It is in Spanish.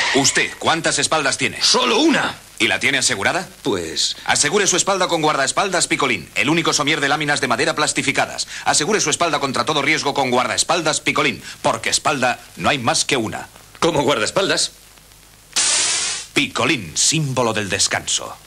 Usted, ¿cuántas espaldas tiene? ¡Solo una! ¿Y la tiene asegurada? Pues... Asegure su espalda con guardaespaldas Picolín, el único somier de láminas de madera plastificadas. Asegure su espalda contra todo riesgo con guardaespaldas Picolín, porque espalda no hay más que una. ¿Cómo guardaespaldas? Picolín, símbolo del descanso.